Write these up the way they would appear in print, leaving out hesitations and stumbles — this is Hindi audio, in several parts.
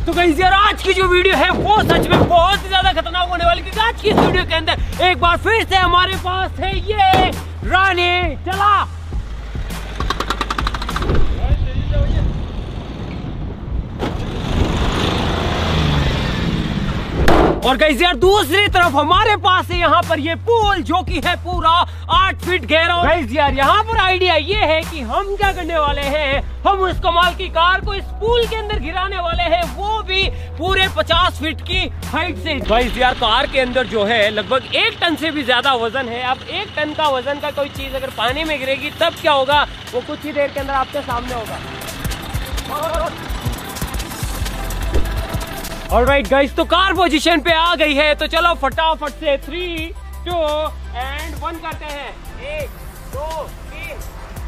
तो गाइस यार आज की जो वीडियो है वो सच में बहुत ही ज्यादा खतरनाक होने वाली, क्योंकि आज की इस वीडियो के अंदर एक बार फिर से हमारे पास है ये रानी। चला और गाइस यार दूसरी तरफ हमारे पास है यहाँ पर ये पूल जो कि है पूरा 8 फीट गहरा। गाइस यार यहाँ पर आइडिया ये है कि हम क्या करने वाले हैं, हम उस कमाल की कार को इस पूल के अंदर गिराने वाले हैं, वो भी पूरे 50 फीट की हाइट से। गाइस यार कार के अंदर जो है लगभग 1 टन से भी ज्यादा वजन है। अब 1 टन का वजन का कोई चीज अगर पानी में गिरेगी तब क्या होगा, वो कुछ ही देर के अंदर आपके सामने होगा। ऑलराइट गाइस, तो कार पोजीशन पे आ गई है, तो चलो फटाफट से 3, 2 एंड 1 करते हैं। 1, 2, 3।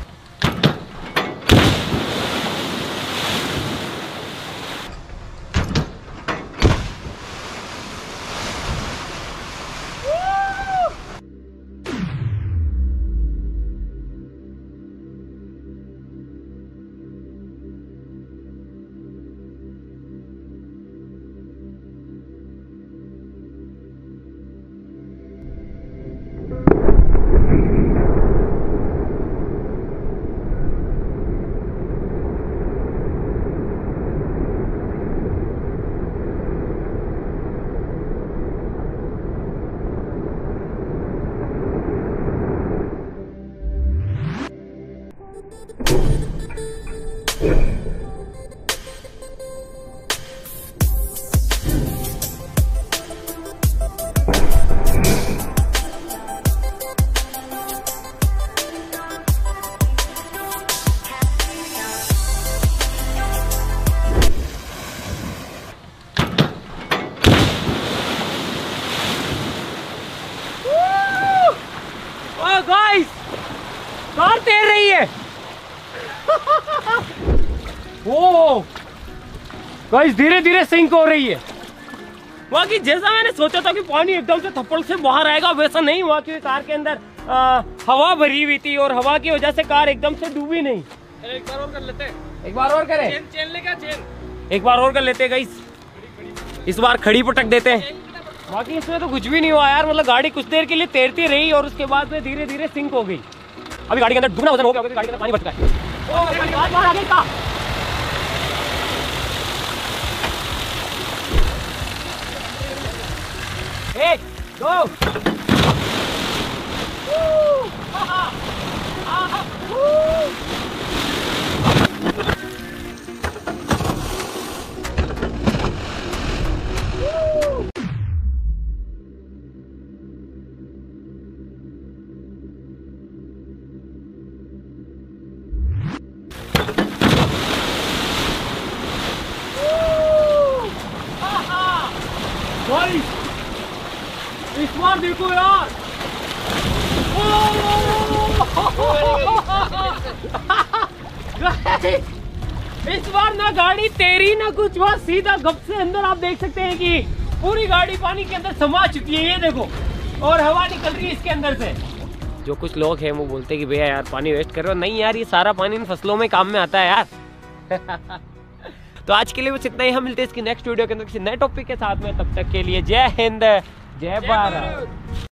गाइस कार तैर रही है। ओ गाइस धीरे धीरे सिंक हो रही है। बाकी जैसा मैंने सोचा था कि पानी एकदम से थप्पड़ से बाहर आएगा, वैसा नहीं हुआ, क्योंकि कार के अंदर हवा भरी हुई थी और हवा की वजह से कार एकदम से डूबी नहीं। एक बार और कर लेते हैं। एक बार और करें? चेन लेगा चेन। एक बार और कर लेते हैं गाइस, इस बार खड़ी पटक देते हैं। बाकी इसमें तो कुछ भी नहीं हुआ यार, मतलब गाड़ी कुछ देर के लिए तैरती रही और उसके बाद में धीरे धीरे सिंक हो गई। अभी गाड़ी के अंदर दुगना वजन हो गया, गाड़ी के अंदर पानी बच गया है। एक, दो। इस बार देखो यार, इस बार ना गाड़ी तेरी ना कुछ, हुआ सीधा गप से अंदर। आप देख सकते हैं कि पूरी गाड़ी पानी के अंदर समा चुकी है, ये देखो, और हवा निकल रही है इसके अंदर से। जो कुछ लोग हैं वो बोलते हैं कि भैया यार पानी वेस्ट कर रहे हो। नहीं यार, ये सारा पानी इन फसलों में काम में आता है यार। तो आज के लिए बस इतना ही, हम मिलते हैं इसकी नेक्स्ट वीडियो के अंदर किसी नए टॉपिक के साथ में। तब तक के लिए जय हिंद, जय भारत।